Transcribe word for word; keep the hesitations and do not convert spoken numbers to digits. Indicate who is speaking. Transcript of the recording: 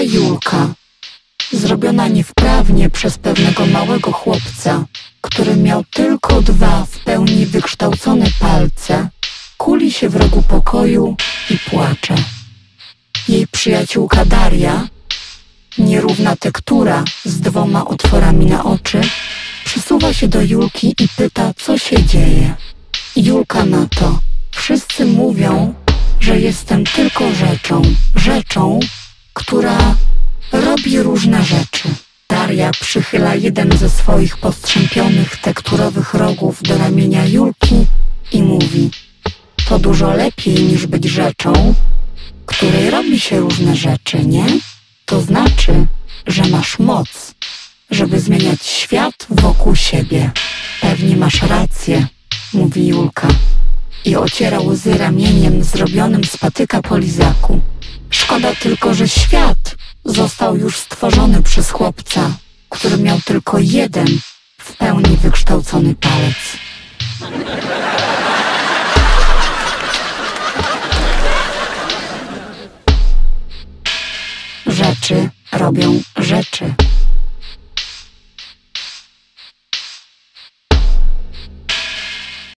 Speaker 1: Julka, zrobiona niewprawnie przez pewnego małego chłopca, który miał tylko dwa w pełni wykształcone palce, kuli się w rogu pokoju i płacze. Jej przyjaciółka Daria, nierówna tektura z dwoma otworami na oczy, przysuwa się do Julki i pyta, co się dzieje. Julka na to: wszyscy mówią, że jestem tylko rzeczą, rzeczą, która robi różne rzeczy. Daria przychyla jeden ze swoich postrzępionych tekturowych rogów do ramienia Julki i mówi: to dużo lepiej niż być rzeczą, której robi się różne rzeczy, nie? To znaczy, że masz moc, żeby zmieniać świat wokół siebie. Pewnie masz rację, mówi Julka i ociera łzy ramieniem zrobionym z patyka po lizaku. Szkoda tylko, że świat został już stworzony przez chłopca, który miał tylko jeden w pełni wykształcony palec. Rzeczy robią rzeczy.